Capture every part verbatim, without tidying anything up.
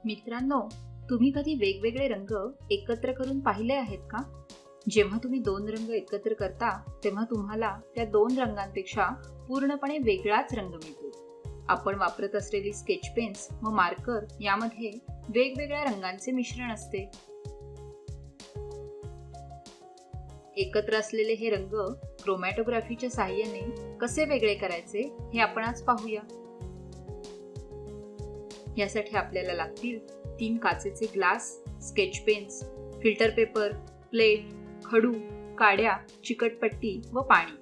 मित्रांनो, तुम्ही कधी वेगवेगळे रंग एकत्र करून पाहिले आहेत का? जेव्हा तुम्ही दोन रंग एकत्र करता तेव्हा तुम्हाला त्या दोन रंगांपेक्षा पूर्णपणे वेगळाच रंग मिळतो. आपण वापरत असलेली स्केच पेन्स व मार्कर यामध्ये वेगवेगळ्या रंगांचे मिश्रण असते. एकत्र असलेले हे रंग क्रोमॅटोग्राफीच्या साहाय्याने कसे वेगळे करायचे हे आपण आज पाहूया. यासाठी आपल्याला लागतील तीन काचेचे glass, sketch pens, filter paper, plate, खडू, काड्या, चिकटपट्टी व पाणी.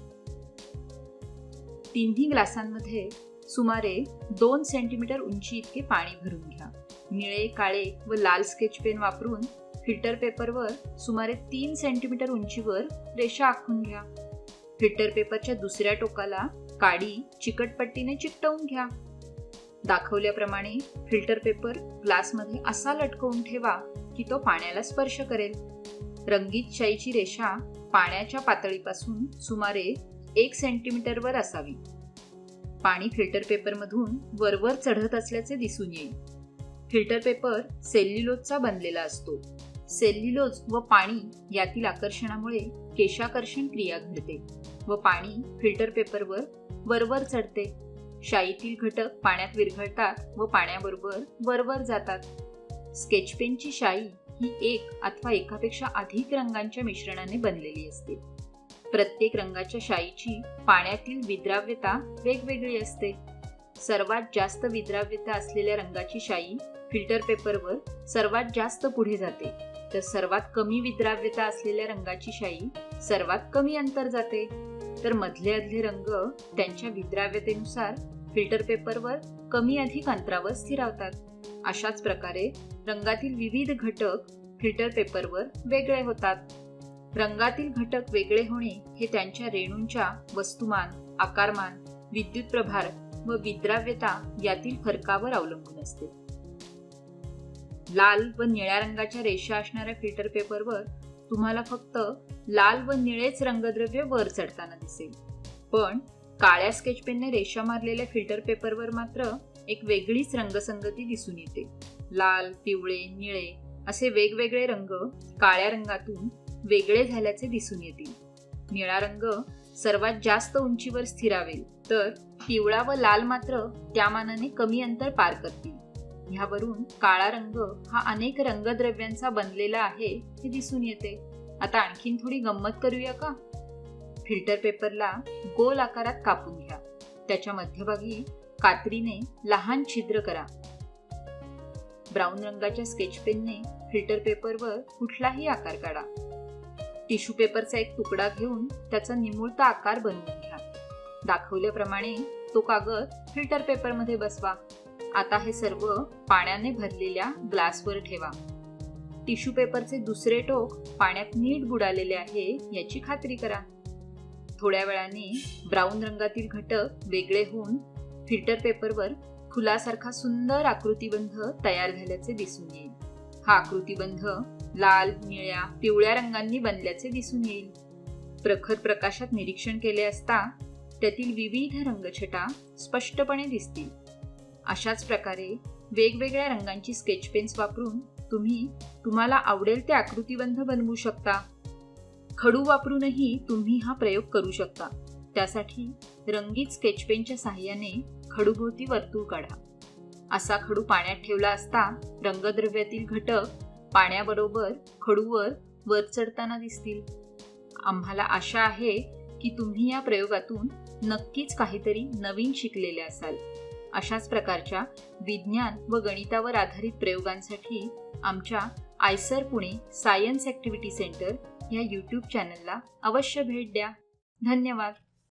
तिन्ही ग्लासांमध्ये सुमारे दोन सेंटीमीटर उंची इतके पाणी भरून घ्या. निळे, काळे व लाल स्केच पेन वापरून फिल्टर पेपरवर सुमारे तीन सेंटीमीटर उंचीवर रेषा आखून घ्या. फिल्टर पेपरच्या दुसऱ्या टोकाला काडी चिकटपट्टीने चिकटवून घ्या. दाखवल्याप्रमाणे फिल्टर पेपर ग्लासमध्ये असा लटकवून ठेवा की तो पाण्याला स्पर्श करेल. रंगीत शाईची रेषा पाण्याच्या पातळीपासून सुमारे एक सेंटीमीटर वर असावी. पाणी फिल्टर पेपरमधून वरवर चढत असल्याचे दिसून येईल. फिल्टर पेपर सेल्युलोजचा बनलेला असतो. सेल्युलोज व पाणी यातील आकर्षणामुळे केशाकर्षण क्रिया घडते व पाणी फिल्टर पेपरवर वरवर चढते. शाईतील घटक पाण्यात विरघळतात व पाण्याबरोबर वरवर जातात. स्केच पेनची शाई ही एक अथवा एकापेक्षा अधिक रंगांच्या मिश्रणाने बनलेली असते. प्रत्येक रंगाच्या शाईची पाण्यातील विद्राव्यता वेगवेगळी असते. सर्वात जास्त विद्राव्यता असलेल्या रंगाची शाई फिल्टर पेपरवर सर्वात जास्त पुढे जाते, तर सर्वात कमी विद्राव्यता असलेल्या रंगाची शाई सर्वात कमी अंतर जाते. तर मधले अधले रंग त्यांच्या विद्राव्यतेनुसार फिल्टर पेपरवर कमी अधिक अंतरावर स्थिरावतात. अशाच प्रकारे रंगातील विविध घटक फिल्टर पेपरवर वेगळे होतात. रंगातील घटक वेगळे होणे हे त्यांच्या रेणूंच्या वस्तुमान, आकारमान, विद्युत प्रभार व विद्राव्यता यातील फरकावर अवलंबून असते. लाल व निळ्या रंगाच्या रेषा असणाऱ्या फिल्टर पेपरवर तुम्हाला फक्त लाल व निळेच रंगद्रव्य वर चढताना दिसेल, पण काळ्या स्केच पेनने रेषा मारलेल्या फिल्टर पेपरवर मात्र एक वेगळीच रंगसंगती दिसून येते. लाल, पिवळे, निळे असे वेगवेगळे रंग काळ्या रंगातून वेगळे झाल्याचे दिसून येतील. निळा रंग सर्वात जास्त उंचीवर स्थिरावेल, तर पिवळा व लाल मात्र त्या मानाने कमी अंतर पार करतील. ह्यावरून काळा रंग हा अनेक रंगद्रव्यांचा बनलेला आहे हे दिसून येते. आता आणखीन थोडी गंमत करूया का? फिल्टर पेपरला गोल आकारात कापून घ्या. त्याच्या मध्यभागी कात्रीने लहान छिद्र करा. ब्राऊन रंगाच्या स्केच पेनने फिल्टर पेपरवर कुठलाही आकार काढा. टिश्यू पेपरचा एक तुकडा घेऊन त्याचा निमुळता आकार बनवून घ्या. दाखवल्याप्रमाणे तो कागद फिल्टर पेपरमध्ये बसवा. आता हे सर्व पाण्याने भरलेल्या ग्लासवर ठेवा. टिश्यू पेपरचे दुसरे टोक पाण्यात नीट बुडालेले आहे याची खात्री करा. थोड्या वेळाने ब्राऊन रंगातील घटक वेगळे होऊन फिल्टर पेपरवर फुलासारखा सुंदर आकृतिबंध तयार झाल्याचे दिसून येईल. हा आकृतिबंध लाल, निळ्या, पिवळ्या रंगांनी बनल्याचे दिसून येईल. प्रखर प्रकाशात निरीक्षण केले असता त्यातील विविध रंगछटा स्पष्टपणे दिसतील. अशाच प्रकारे वेगवेगळ्या रंगांची स्केच पेन्स वापरून तुम्ही तुम्हाला आवडेल ते आकृतिबंध बनवू शकता. खडू वापरूनही तुम्ही हा प्रयोग करू शकता. त्यासाठी रंगीत स्केच पेनच्या साहाय्याने खडूभोवती वर्तुळ काढा. असा खडू पाण्यात ठेवला असता रंगद्रव्यातील घटक पाण्याबरोबर खडूवर वर चढताना दिसतील. आम्हाला आशा आहे की तुम्ही या प्रयोगातून नक्कीच काहीतरी नवीन शिकलेले असाल. अशाच प्रकारच्या विज्ञान व गणितावर आधारित प्रयोगांसाठी आमच्या IISER Pune science activity centre या यूट्यूब चॅनलला अवश्य भेट द्या. धन्यवाद.